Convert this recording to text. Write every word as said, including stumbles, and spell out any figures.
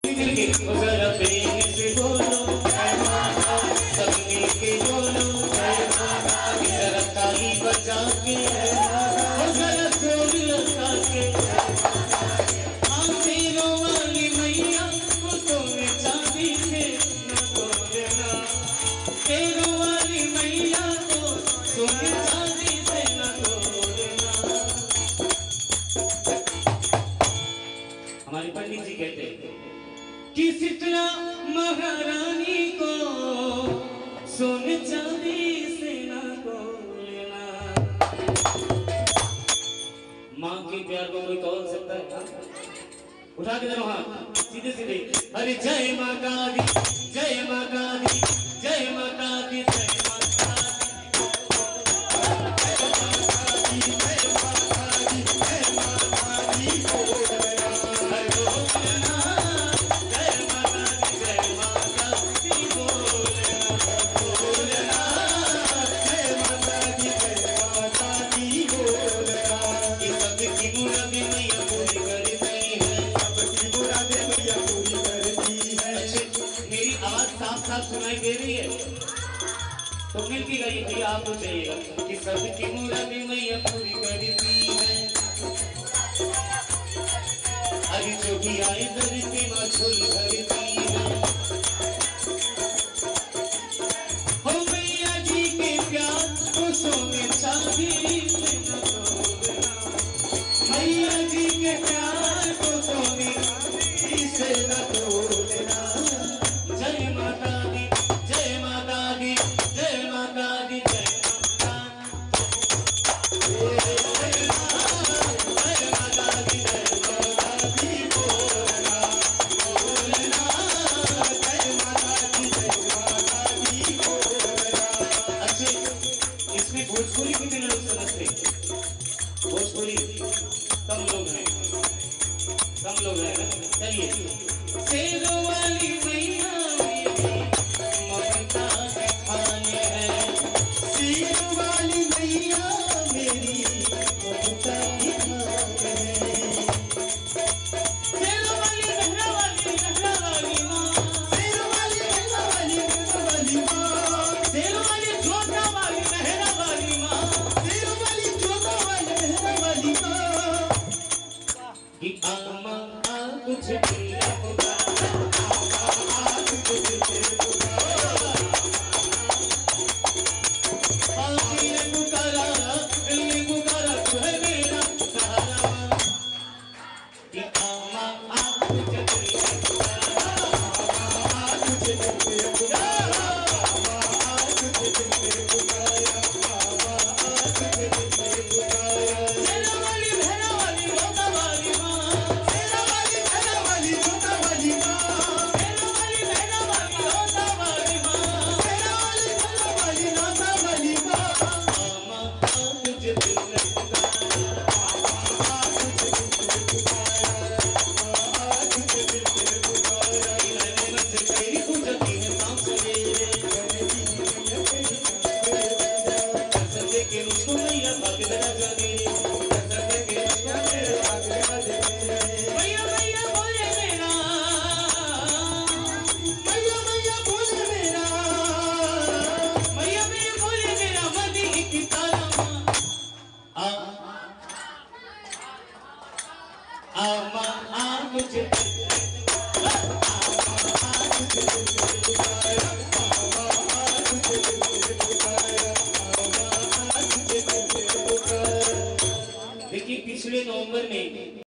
जरा प्रेम से बोलो सब मिलके बोलो जरा ताली बजा के जरा जोर लगा के हाँ तेरों वाली मैया को सोने चांदी से न तोड़ना तेरों वाली मैया को सोने चांदी से न तोड़ना। हमारे पंडित जी कहते हैं कि शीतला महारानी को सोने चांदी से ना तोड़ना। माँ के प्यार को कोई तोड़ सकता है? उठा के दोनों हाथ सीधे सीधे। अरे जय माता दी जय माता दी जय माता दी जय सुनाई दे रही है तो मिलती गई थी आपको चाहिएगा कि सबकी मुरादें मैया पूरी करती है। अरे जो भी आए दर के माँ झोली भरती है। हो मैया जी के प्यार को सोने चांदी से न तोड़ना मैया जी के प्यार को सोने चांदी से न तोड़ना। जय माता भोजपुरी कितने लोग समझते हैं? भोजपुरी कम लोग हैं कम लोग हैं ना। चलिए शेरों वाली मैया ममता दिखाने है शेरों वाली मैया मेरी ममता दिखाने है। शेरों वाली लहरा वाली लहरा वाली माँ शेरों वाली लहरा वाली लहरा वाली माँ शेरों वाली जोधा वाली लहरा वाली माँ शेरों वाली जोधा वाली लहरा वाली माँ कि आमा आ कुछ तेरा पुकारा आमा आ कुछ तेरा पुकारा आगे ने पुकारा दिल ने पुकारा तू है मेरा सहारा कि आमा आ कुछ तेरा पुकारा आमा आ कुछ तेरा पुकारा आमा आ कुछ तेरा पुकारा आमा आ कुछ तेरा पुकारा। शेरों वाली लहरा वाली जोधा वाली माँ शेरों वाली लहरा वाली जोधा वाली माँ शेरों वाली लहरा वाली जोधा वाली माँ शेरों वाली लहरा वाली जोधा वाली माँ आमा आ कुछ तेरा पुकारा आमा आ कुछ तेरा पुकारा आमा आ कुछ तेरा पुकारा। मैंने मन से तेरी पूजा की है शाम सवेरे कसम दे के मुझको मैया भाग जरा जाने कसम दे के मुझको मेरे भाग जरा जाने। मैया मैया बोले मेरा मैया मैया बोले मेरा मैया मैया बोले मेरा मदी की तारा आ आमा आ कुछ देखिए पिछले नवंबर में